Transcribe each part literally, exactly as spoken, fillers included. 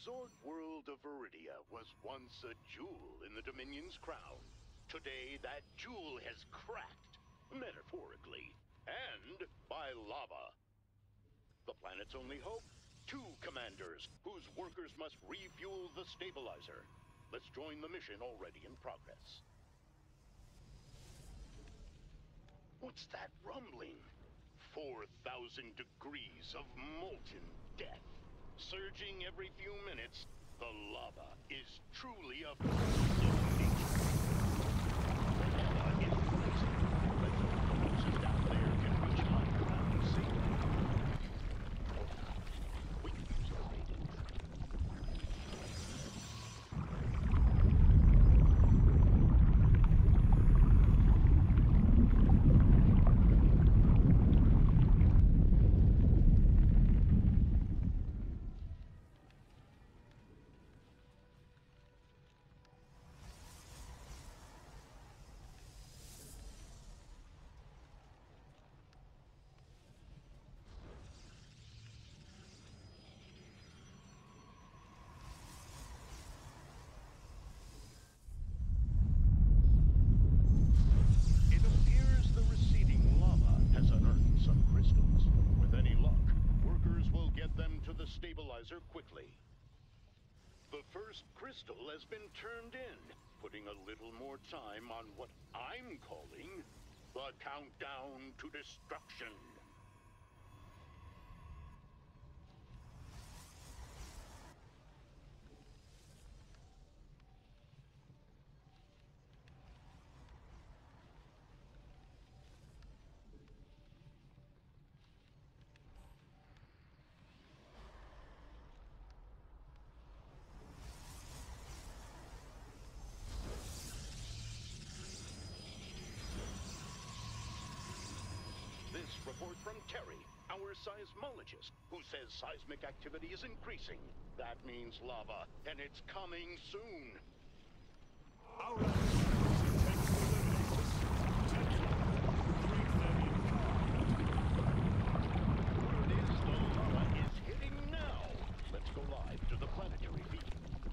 Sword world of Viridia was once a jewel in the Dominion's crown. Today, that jewel has cracked, metaphorically, and by lava. The planet's only hope? Two commanders, whose workers must refuel the stabilizer. Let's join the mission already in progress. What's that rumbling? four thousand degrees of molten death. Surging every few minutes, the lava is truly a force of nature. The lava is rising. Let's hope the forces down there can reach high ground safely. Or not. We can use our ratings. Stabilizer quickly. The first crystal has been turned in, putting a little more time on what I'm calling the countdown to destruction. This report from Terry, our seismologist, who says seismic activity is increasing. That means lava, and it's coming soon. Our enemies intend to eliminate us. Templar, bring them in power. Word is the lava is hitting now. Let's go live to the planetary feed.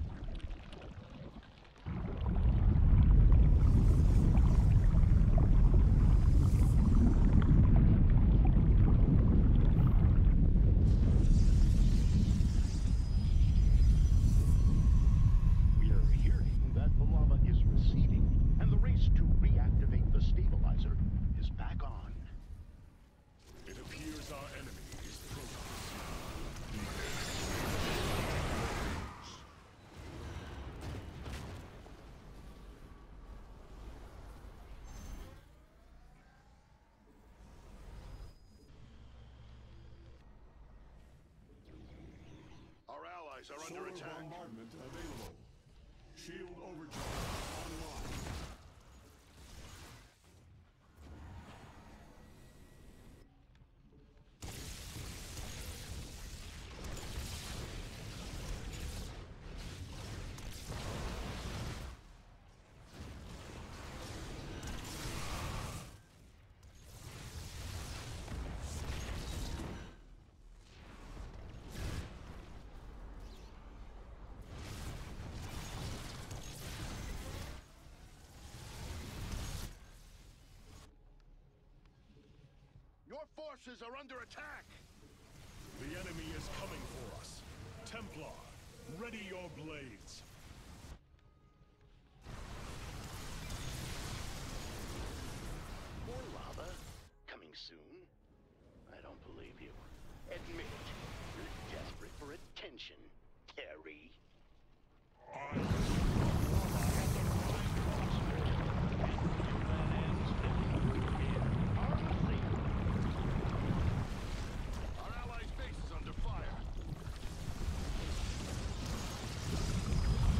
Our allies are Solar under attack. bombardment available. Shield overcharge online. Your forces are under attack! The enemy is coming for us. Templar, ready your blades. More lava? Coming soon? I don't believe you. Admit it. You're desperate for attention, Terry. I... Our allies' base is under fire.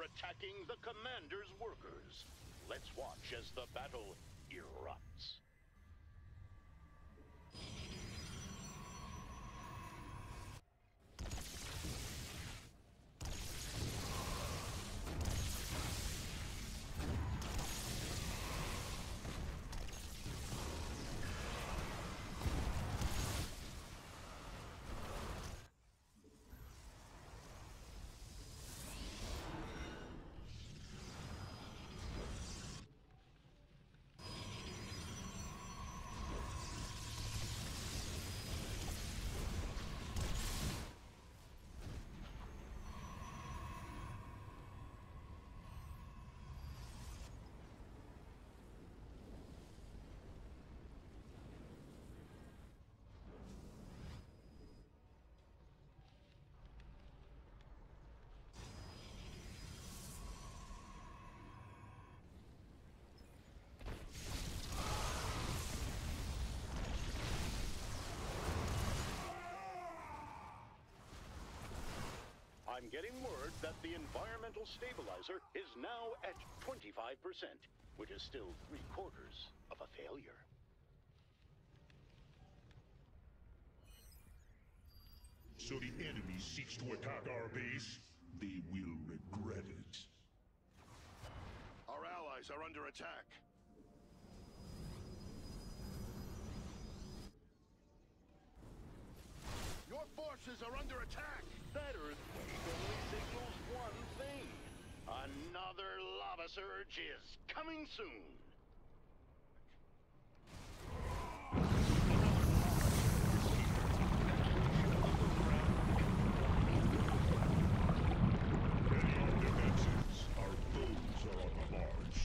attacking the commander's workers. Let's watch as the battle erupts. I'm getting word that the environmental stabilizer is now at twenty-five percent, which is still three quarters of a failure. So the enemy seeks to attack our base? They will regret it. Our allies are under attack. Your forces are under attack! That earthquake only signals one thing. Another lava surge is coming soon. Ready on defenses. Our foes are on the march.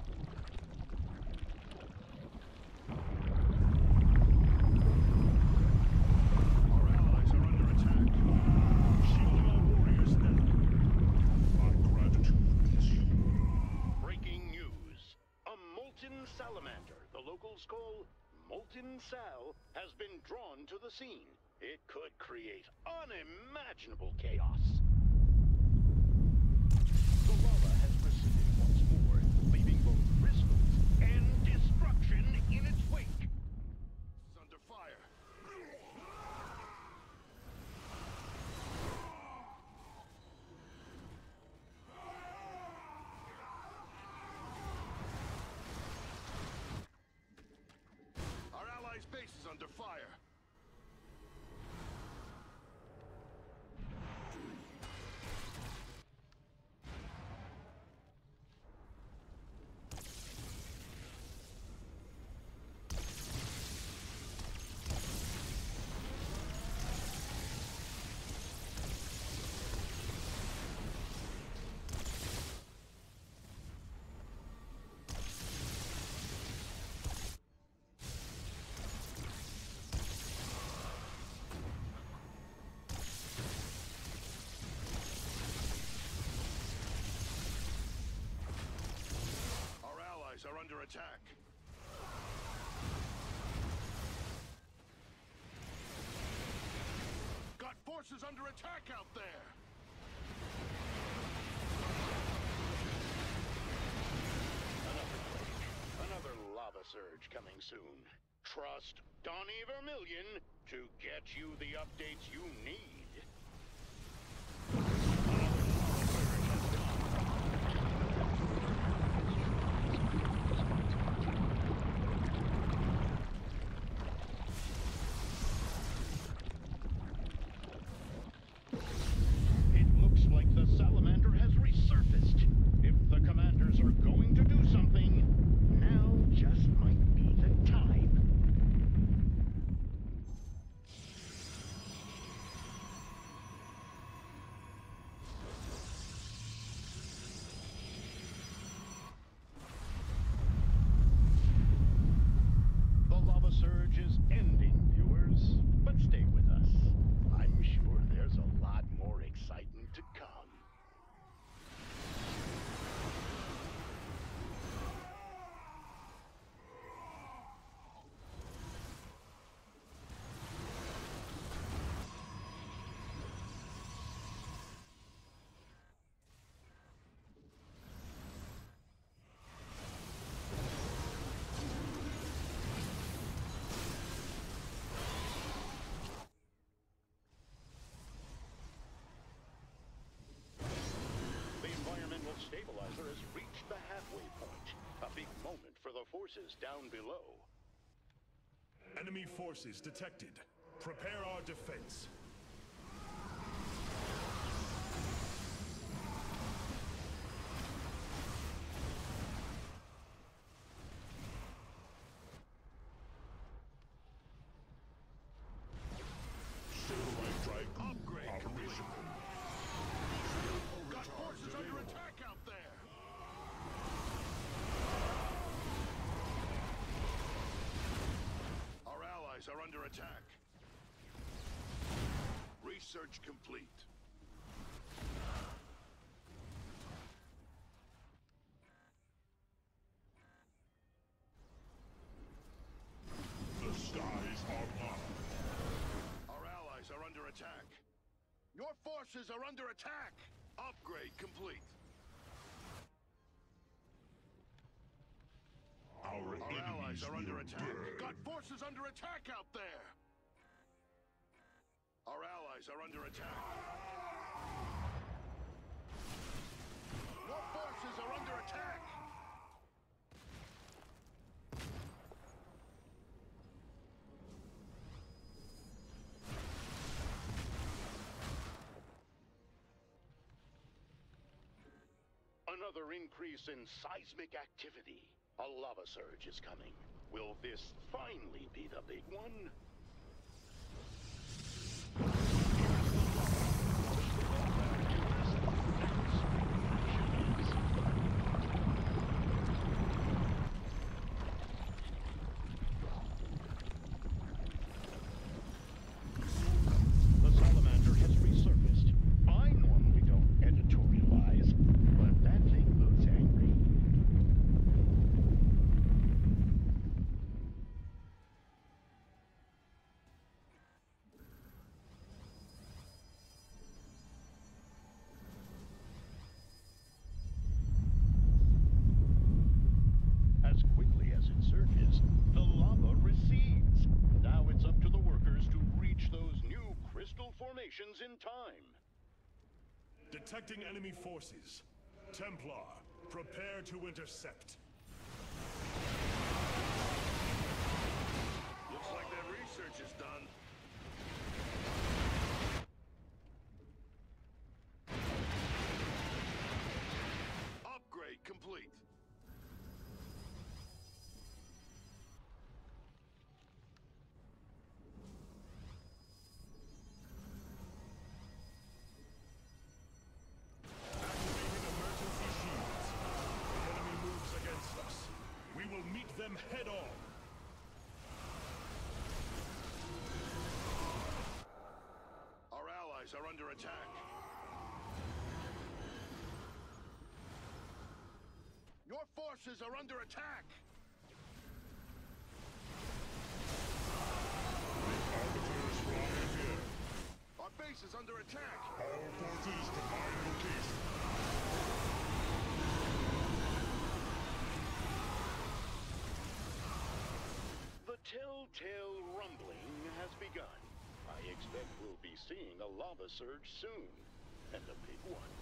Our allies are under attack. Shielding our warriors now. My gratitude is you. Breaking news. A molten salamander, the locals call Molten Sal, has been drawn to the scene. It could create unimaginable chaos. The lava has receded once more, leaving both crystals and destruction in its wake. It's under fire. Our allies' base is under fire. Our allies are under attack. Got forces under attack out there! Another quake. Another lava surge coming soon. Trust Donnie Vermillion to get you the updates you need. It looks like the salamander has resurfaced. If the commanders are going to do something, now just might be the time. forces down below. Enemy forces detected. Prepare our defense. Satellite drive upgrade complete. Got forces under attack out there. Our allies are under attack. Research complete. The skies are mine. Our allies are under attack. Your forces are under attack. Upgrade complete. Our, Our allies are under attack. Got forces under attack out there. Our allies are under attack. Your forces are under attack. Another increase in seismic activity. A lava surge is coming. Will this finally be the big one? The salamander has resurfaced. I normally don't editorialize, but that thing looks angry. As quickly as it surges, the lava recedes. Now it's up to the workers to reach those new crystal formations in time. Detecting enemy forces. Templar, prepare to intercept. Looks like that research is done. Upgrade complete. Activating emergency shields. The enemy moves against us. We will meet them head on. Our allies are under attack. Your forces are under attack. Arbiters flying here. Our base is under attack. All forces to my location. The telltale rumbling has begun. I expect we'll be seeing a lava surge soon, and a big one.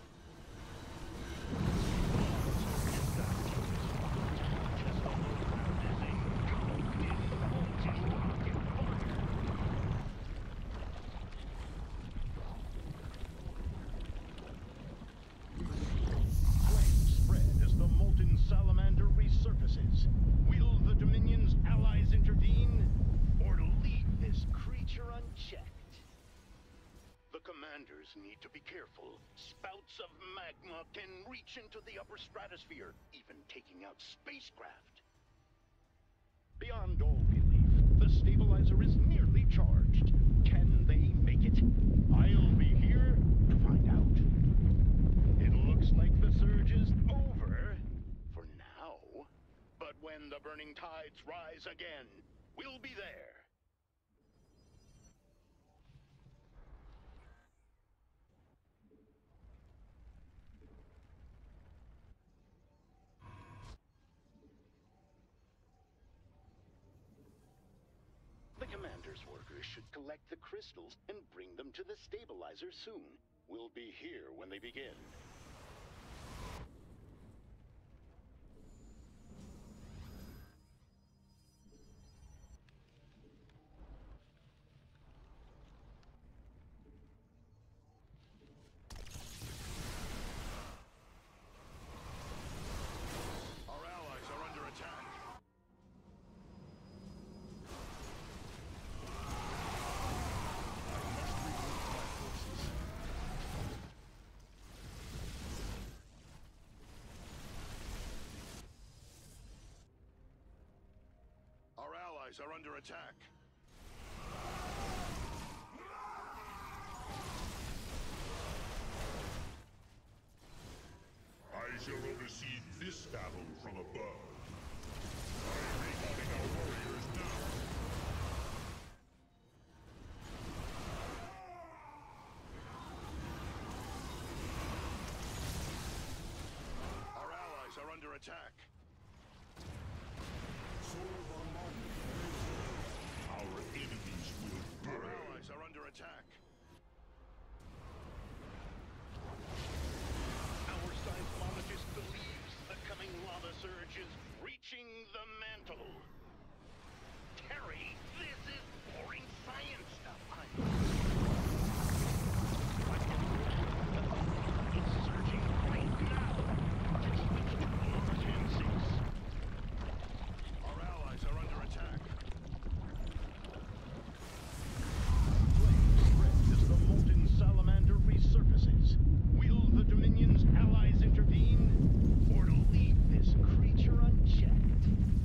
Flames spread as the molten salamander resurfaces. Will the Dominion's allies intervene, or leave this creature unchecked? The commanders need to be careful. Spouts of magma can reach into the upper stratosphere, even taking out spacecraft. Beyond all belief, the stabilizer is nearly charged. Can they make it? I'll be here to find out. It looks like the surge is over, for now. But when the burning tides rise again, we'll be there. The commander's workers should collect the crystals and bring them to the stabilizer soon. We'll be here when they begin. allies are under attack. I shall oversee this battle from above. I am recalling our warriors now. Our allies are under attack. Our enemies will Our burn. allies are under attack. Our seismologist believes the coming lava surge is reaching the mantle. Terry, this is boring science stuff. I... It's surging right now. Switch to Lava ten six. Our allies are under attack. Flames spread as the molten salamander resurfaces. Will the Dominion's allies intervene, or leave this creature unchecked?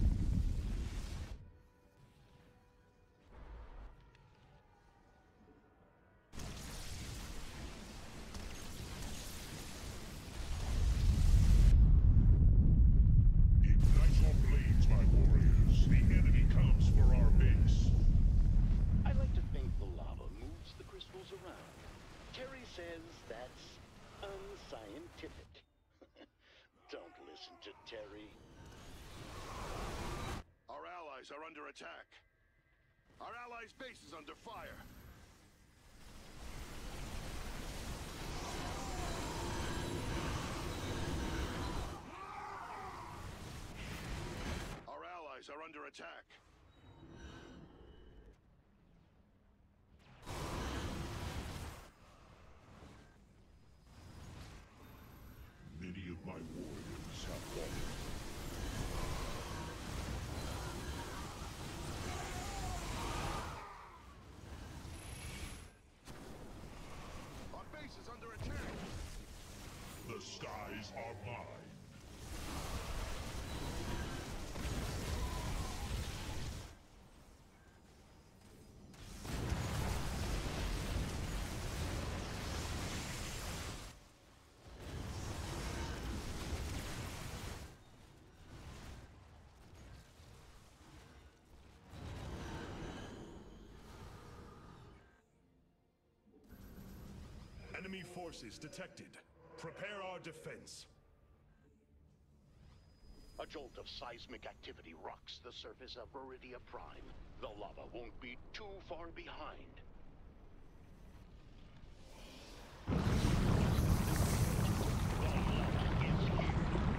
Ignite your blades, my warriors. The enemy comes for our base. I like to think the lava moves the crystals around. Terry says that's unscientific. Don't listen to Terry. Our allies are under attack. Our allies' base is under fire. Our allies are under attack. Many of my warriors have fallen. Our base is under attack. The skies are mine. Enemy forces detected. Prepare our defense. A jolt of seismic activity rocks the surface of Viridia Prime. The lava won't be too far behind. The lava is here.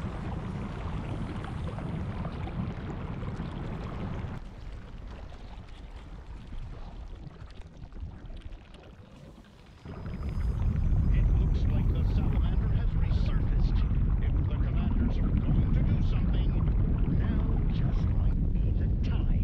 It looks like the salamander has resurfaced. If the commanders are going to do something, now just might be the time.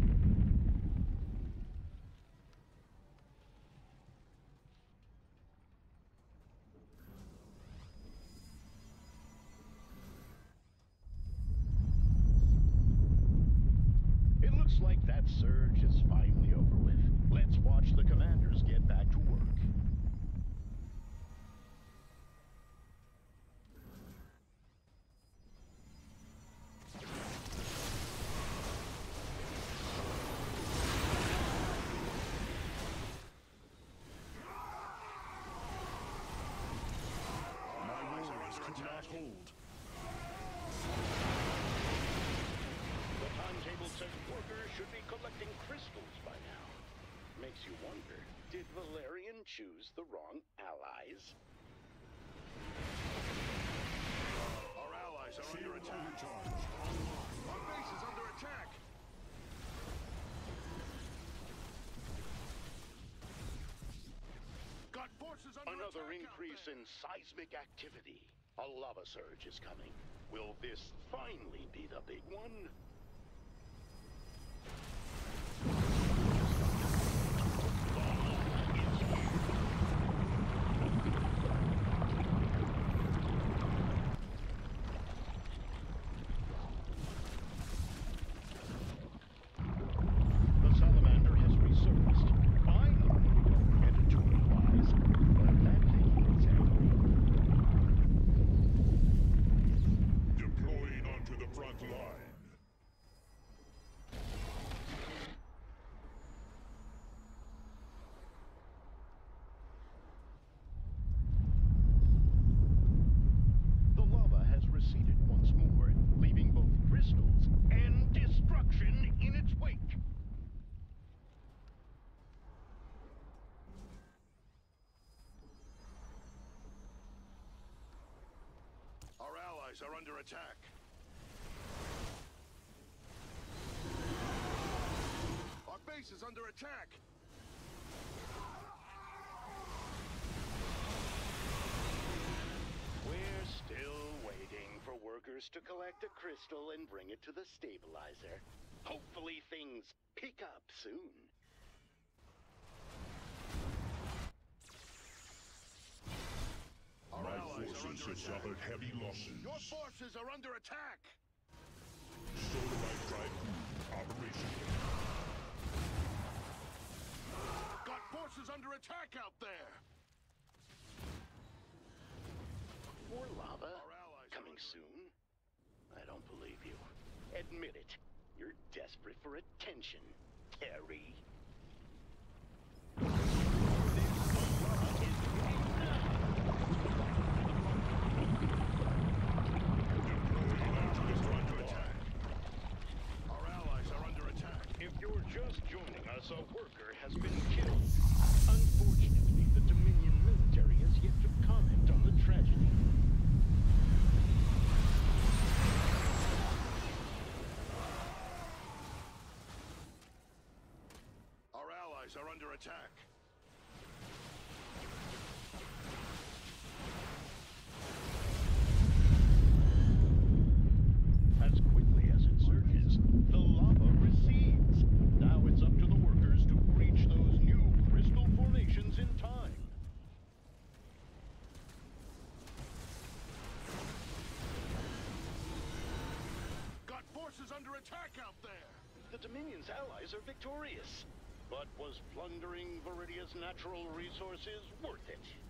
It looks like that surge is finally over with. Let's watch the commanders get back to work. My warriors could not hold. The timetable says workers should be collecting crystals by now. Makes you wonder, did Valerian choose the wrong allies? Our allies are under Shield attack. overcharge. Our base is under attack. Got forces under Another attack out increase there. in seismic activity. A lava surge is coming. Will this finally be the big one? The lava is here. allies are under attack. Our base is under attack. We're still waiting for workers to collect a crystal and bring it to the stabilizer. Hopefully things pick up soon. Our My allies are forces under have attack. suffered heavy losses. Your forces are under attack. Solarite Drive operational. Got forces under attack out there. More lava? Our allies are Coming under- soon? I don't believe you. Admit it. You're desperate for attention, Terry. Our allies are under attack. If you're just joining us, a worker has been killed. Unfortunately, the Dominion military has yet to comment on the tragedy. Our allies are under attack. As quickly as it surges, the lava recedes. Now it's up to the workers to reach those new crystal formations in time. Got forces under attack out there. The Dominion's allies are victorious. But was plundering Viridia's natural resources worth it?